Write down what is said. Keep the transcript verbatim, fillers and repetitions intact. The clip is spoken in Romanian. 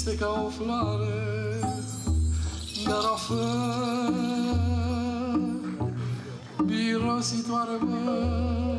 este ca o floare, dar o flor mirositoare, mă.